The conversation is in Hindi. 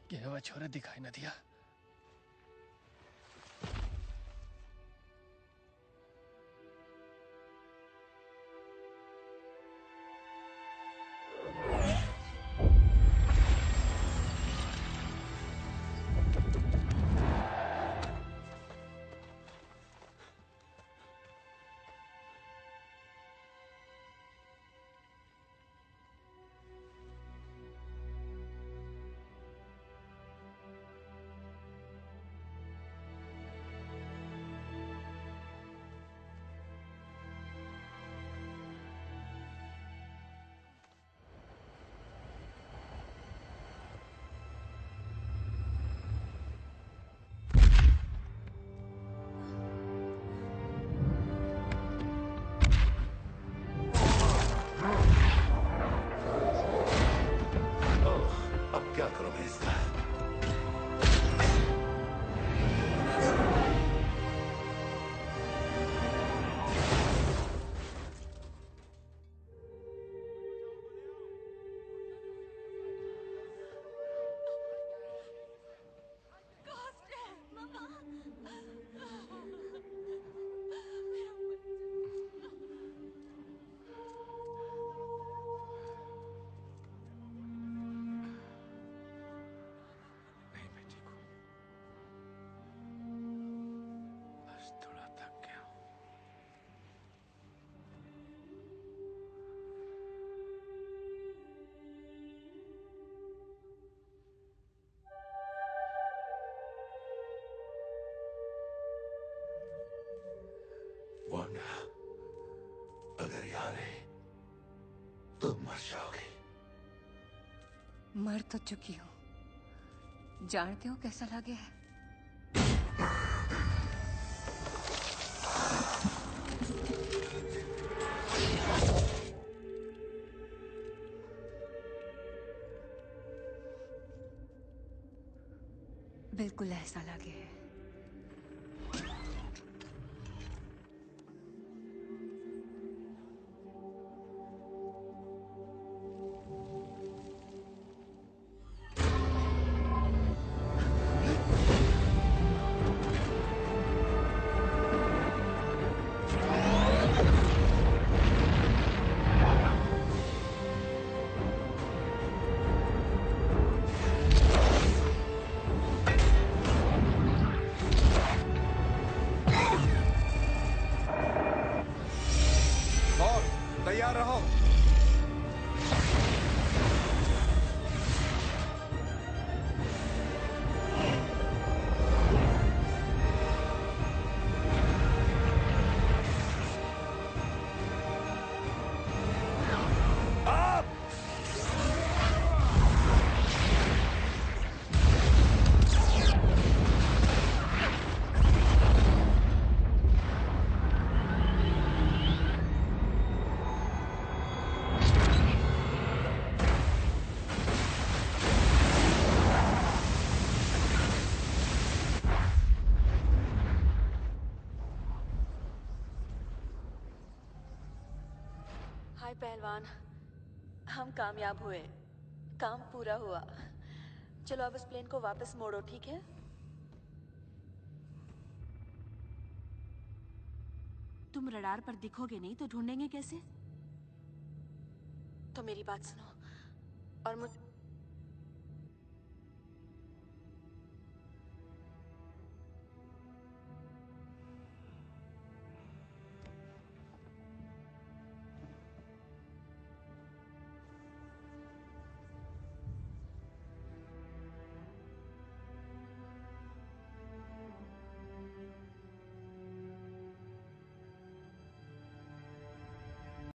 क्या वह छोरा दिखाई न दिया? वांडा, अगर यहाँ रहे तो मर जाओगे। मर तो चुकी हूँ। जानते हो कैसा लगे है? बिल्कुल ऐसा लगे है। तैयार रहो। हाय पहलवान, हम कामयाब हुए। काम पूरा हुआ। चलो अब इस प्लेन को वापस मोड़ो, ठीक है? तुम रडार पर दिखोगे नहीं तो ढूंढेंगे कैसे? तो मेरी बात सुनो और मुझ